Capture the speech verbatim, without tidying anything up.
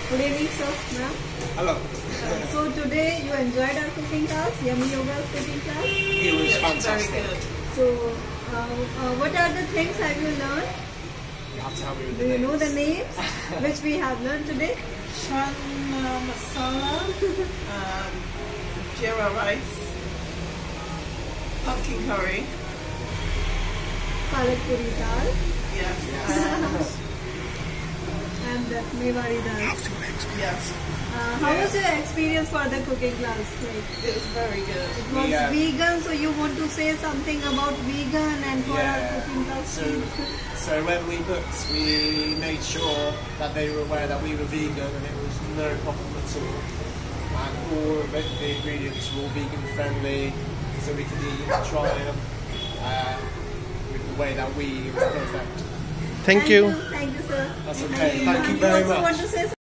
Good evening, sir. Ma'am. Hello. Uh, so today you enjoyed our cooking class, Yummy Yoga's cooking class. It was fantastic. Very good. So, uh, uh, what are the things have you learned? You have to help me with Do the you know names. the names which we have learned today? Chana masala, um, jeera rice, pumpkin curry, Palak puri dal yes, and the mewari dal. yes, Uh, how was your experience for the cooking class? Like, it was very good. it was Yeah. vegan, so you want to say something about vegan and for our Yeah. cooking class? So, so when we booked, we made sure that they were aware that we were vegan, and it was no problem at all. And all of the, the ingredients were all vegan friendly, so we could eat and try them uh, with the way that we it was perfect. Thank you. Thank you, sir. That's okay. Thank you You very also much. want to say